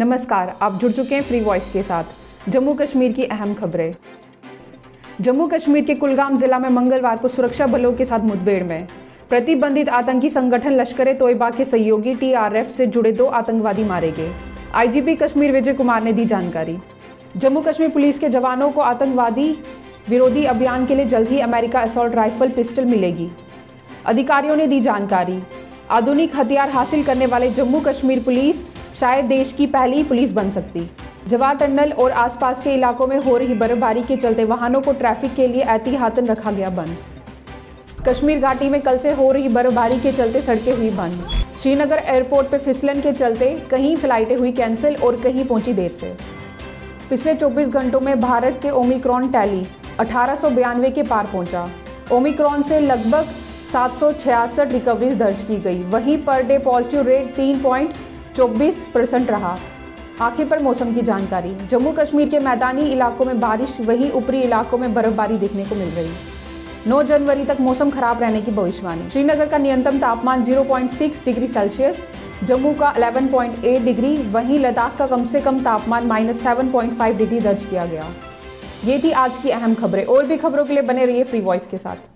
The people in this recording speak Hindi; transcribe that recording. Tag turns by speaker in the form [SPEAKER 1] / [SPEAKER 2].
[SPEAKER 1] नमस्कार, आप जुड़ चुके हैं फ्री वॉइस के साथ। जम्मू कश्मीर की अहम खबरें। जम्मू कश्मीर के कुलगाम जिला में मंगलवार को सुरक्षा बलों के साथ मुठभेड़ में प्रतिबंधित आतंकी संगठन लश्कर-ए-तोयबा के सहयोगी TRF से जुड़े 2 आतंकवादी मारे गए। IGP कश्मीर विजय कुमार ने दी जानकारी। जम्मू कश्मीर पुलिस के जवानों को आतंकवादी विरोधी अभियान के लिए जल्द ही अमेरिका असॉल्ट राइफल पिस्टल मिलेगी। अधिकारियों ने दी जानकारी। आधुनिक हथियार हासिल करने वाले जम्मू कश्मीर पुलिस शायद देश की पहली पुलिस बन सकती। जवाहर टनल और आसपास के इलाकों में हो रही बर्फबारी के चलते वाहनों को ट्रैफिक के लिए एहतियातन रखा गया बंद। कश्मीर घाटी में कल से हो रही बर्फबारी के चलते सड़कें हुई बंद। श्रीनगर एयरपोर्ट पर फिसलन के चलते कहीं फ्लाइटें हुई कैंसिल और कहीं पहुंची देर से। पिछले 24 घंटों में भारत के ओमिक्रॉन टैली 1892 के पार पहुंचा। ओमिक्रॉन से लगभग 766 रिकवरीज दर्ज की गई। वहीं पर डे पॉजिटिव रेट 3.24% रहा। आखिर पर मौसम की जानकारी। जम्मू कश्मीर के मैदानी इलाकों में बारिश, वहीं ऊपरी इलाकों में बर्फबारी देखने को मिल रही। 9 जनवरी तक मौसम खराब रहने की भविष्यवाणी। श्रीनगर का न्यूनतम तापमान 0.6 डिग्री सेल्सियस, जम्मू का 11.8 डिग्री, वहीं लद्दाख का कम से कम तापमान -7.5 डिग्री दर्ज किया गया। ये थी आज की अहम खबरें। और भी खबरों के लिए बने रहिए फ्री वॉइस के साथ।